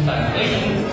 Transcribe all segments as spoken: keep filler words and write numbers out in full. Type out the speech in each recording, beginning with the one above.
反合影。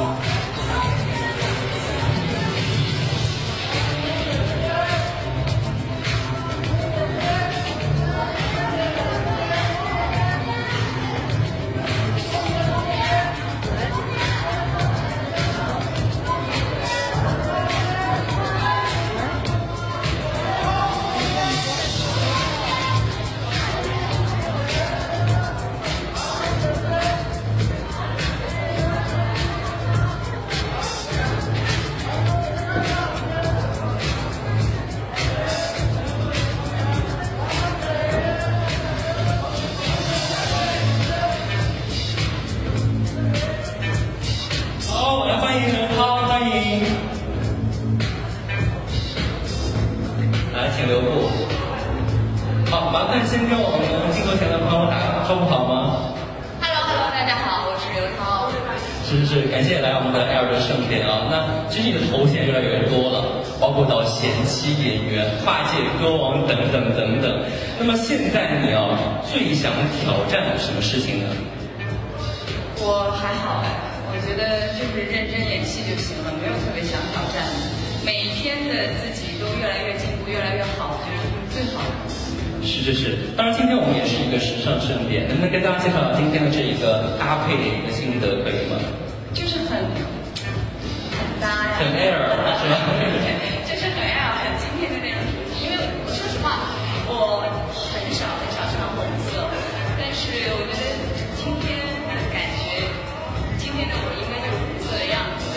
请留步。好，麻烦先跟我们镜头前的朋友打个招呼好吗 ？Hello Hello， 大家好，我是刘涛。 是是是，感谢来我们的 Air 的盛典啊。那其实你的头衔越来越多了，包括到贤妻演员、跨界歌王等等等等。那么现在你啊，最想挑战什么事情呢？ 我还好哎，我觉得就是认真演戏就行了，没有特别想挑战的。每一天的自己都越来越进步，越来越好，我觉得就是最好的。 是是是，当然今天我们也是一个时尚盛典，能不能跟大家介绍到今天的这一个搭配的一个心得，可以吗？ 就是很很搭呀， 很 air 是吧？ 就是很 air， 很今天的那种。因为我说实话，我很少很少穿红色，但是我觉得今天的感觉，今天的我应该就是红色的样子。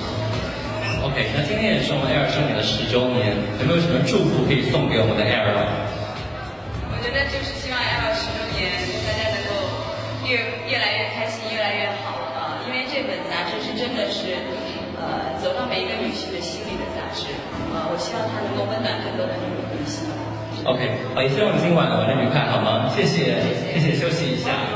OK， 那今天也是我们 Air 盛典的十周年，有没有什么祝福可以送给我们的 Air 呢？ 我觉得就是希望 Air 十周年大家能够越越来越开心，越来越好啊！因为这本杂志是真的是呃走到每一个女性的心里的杂志啊！我希望它能够温暖更多的女女性。 OK， 好，也希望今晚玩的愉快，好吗？谢谢，谢谢，休息一下。